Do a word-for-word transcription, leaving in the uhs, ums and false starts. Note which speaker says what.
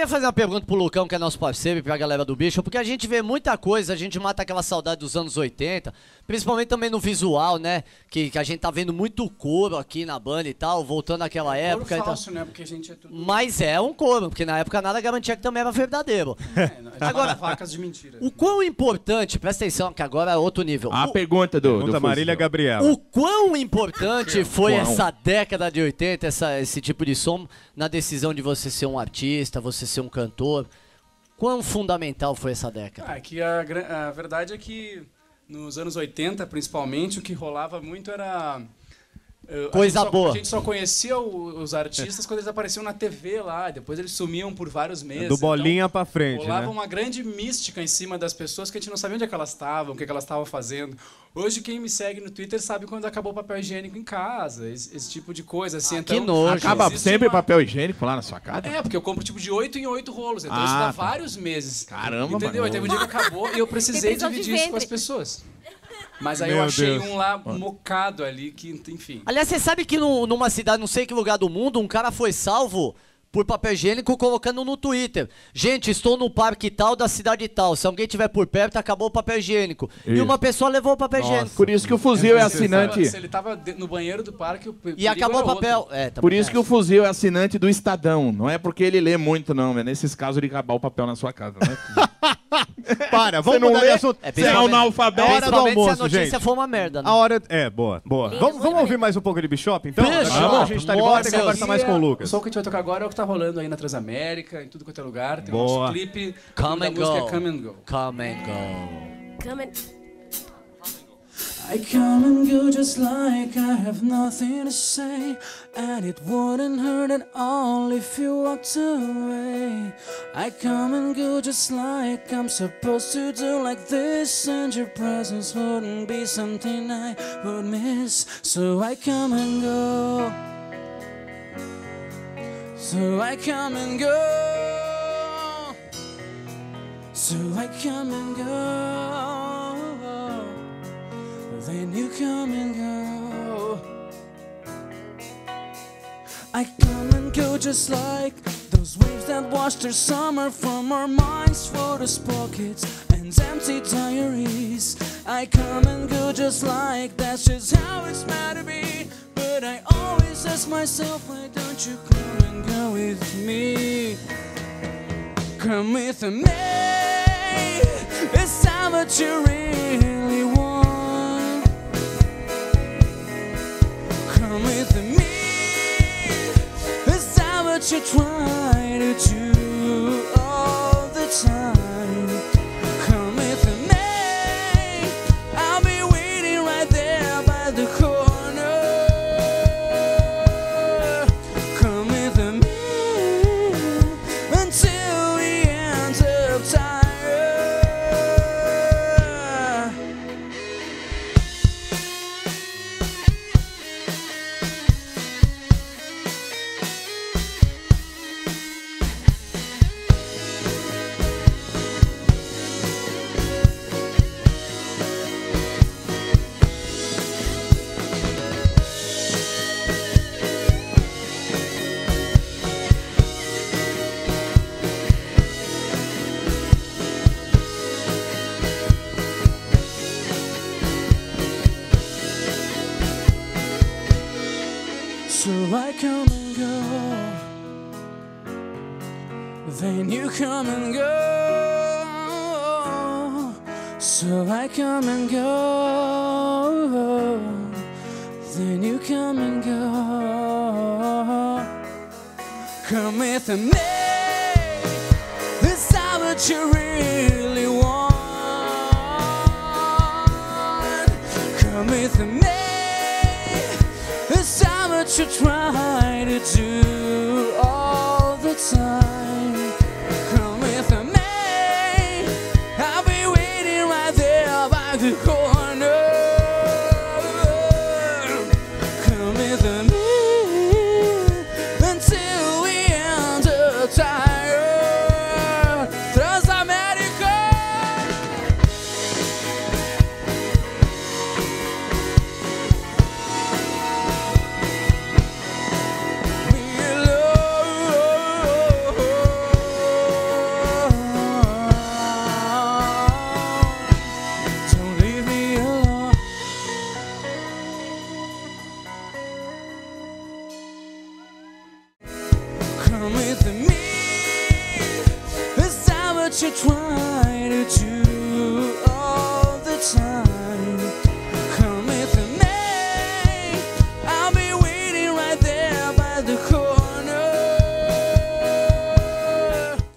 Speaker 1: queria fazer uma pergunta pro Lucão, que é nosso parceiro, e pra galera do Bicho, porque a gente vê muita coisa, a gente mata aquela saudade dos anos oitenta, principalmente também no visual, né? Que, que a gente tá vendo muito couro aqui na banda e tal, voltando àquela
Speaker 2: É
Speaker 1: época.
Speaker 2: couro falso,
Speaker 1: e tal.
Speaker 2: né? Porque a gente é tudo...
Speaker 1: Mas é um couro, porque na época nada garantia que também era verdadeiro.
Speaker 2: É, agora,
Speaker 1: Agora,
Speaker 2: vacas de mentira.
Speaker 1: o quão importante, presta atenção que agora é outro nível.
Speaker 3: A
Speaker 1: o,
Speaker 3: pergunta do,
Speaker 4: Pergunta
Speaker 3: do
Speaker 4: Marília
Speaker 3: Fuzil.
Speaker 4: Gabriela.
Speaker 1: o quão importante foi
Speaker 3: Quão?
Speaker 1: essa década de oitenta, essa, esse tipo de som, na decisão de você ser um artista, você ser um cantor? Quão fundamental foi essa década?
Speaker 2: Ah, é que a, gra- a verdade é que nos anos oitenta, principalmente, o que rolava muito era... eh, a
Speaker 1: Coisa
Speaker 2: gente só-
Speaker 1: boa.
Speaker 2: A gente só conhecia o- os artistas quando eles apareciam na T V lá, depois eles sumiam por vários meses.
Speaker 4: Do bolinha pra frente,
Speaker 2: Rolava
Speaker 4: né?
Speaker 2: uma grande mística em cima das pessoas que a gente não sabia onde é que elas estavam, o que, é que elas estavam fazendo. Hoje, quem me segue no Twitter sabe quando acabou o papel higiênico em casa, esse, esse tipo de coisa. Assim, então,
Speaker 1: que nojo.
Speaker 3: Acaba
Speaker 2: existe
Speaker 3: sempre
Speaker 2: uma-
Speaker 3: papel higiênico lá na sua casa?
Speaker 2: É, porque eu compro tipo de oito em oito rolos, então
Speaker 3: Ah,
Speaker 2: isso dá
Speaker 3: tá.
Speaker 2: vários meses.
Speaker 3: Caramba,
Speaker 2: Entendeu?
Speaker 3: mano.
Speaker 2: Aí teve um dia que acabou e eu precisei
Speaker 5: Tem prisão de
Speaker 2: dividir isso com as
Speaker 5: ventre.
Speaker 2: pessoas. Mas aí
Speaker 4: Meu
Speaker 2: eu achei
Speaker 4: Deus.
Speaker 2: um lá mocado ali que, enfim.
Speaker 1: Aliás, você sabe que no- numa cidade, não sei que lugar do mundo, um cara foi salvo por papel higiênico colocando no Twitter: gente, estou no parque tal da cidade tal, se alguém tiver por perto, acabou o papel higiênico. E
Speaker 3: Isso.
Speaker 1: uma pessoa levou o papel higiênico.
Speaker 3: Por isso que o Fuzil é
Speaker 2: Se ele tava-
Speaker 3: assinante...
Speaker 2: Se ele tava de- no banheiro do parque, o pe-
Speaker 1: E
Speaker 2: perigo
Speaker 1: acabou o
Speaker 2: era
Speaker 1: papel.
Speaker 2: outro.
Speaker 1: É, também
Speaker 3: Por isso que o
Speaker 1: acho.
Speaker 3: Fuzil é assinante do Estadão. Não é porque ele lê muito, não. É nesses casos de acabar o papel na sua casa. Né?
Speaker 4: Para,
Speaker 3: Você
Speaker 4: vamos
Speaker 3: não
Speaker 4: mudar de
Speaker 3: lê?
Speaker 4: assunto.
Speaker 1: É,
Speaker 3: Você é analfabeto.
Speaker 4: hora do
Speaker 1: Principalmente se a
Speaker 4: almoço,
Speaker 1: notícia
Speaker 4: gente.
Speaker 1: for uma merda, né?
Speaker 4: A hora... É, boa, boa.
Speaker 5: Lindo,
Speaker 4: Vamos, vamos
Speaker 5: muito
Speaker 4: ouvir
Speaker 5: lindo.
Speaker 4: mais um pouco de Bishop, então?
Speaker 1: Fechou.
Speaker 4: Daqui a pouco a gente tá de volta e
Speaker 1: Bora,
Speaker 4: conversa mais com o
Speaker 2: O
Speaker 4: Lucas.
Speaker 2: som que a gente vai tocar agora é o que tá rolando aí na Transamérica, em tudo quanto é lugar. Tem o
Speaker 4: Boa.
Speaker 2: nosso clipe.
Speaker 1: Come
Speaker 2: o nome da
Speaker 1: and
Speaker 2: música
Speaker 1: go.
Speaker 2: é Come and Go.
Speaker 1: Come and go.
Speaker 5: Come and...
Speaker 2: I come and go just like I have nothing to say, and it wouldn't hurt at all if you walked away. I come and go just like I'm supposed to do like this, and your presence wouldn't be something I would miss. So I come and go. So I come and go. So I come and go. Then you come and go. I come and go just like those waves that wash their summer from our minds, photos, pockets, and empty diaries. I come and go just like that's just how it's meant to be. But I always ask myself, why don't you come and go with me? Come with me. Is that what you really want? Come with me. Is that what you try to do all the time? Come with me. I'll be waiting right there by the corner. Come with me until the end of time. So I come and go, then you come and go. So I come and go, then you come and go. Come with me. Is that what you really want? Come with me. Is that what you try to do all the time? Come with me. I'll be waiting right there by the corner. Come with me until the end of time. Transamérica. Me alone. with me. Is that what you're trying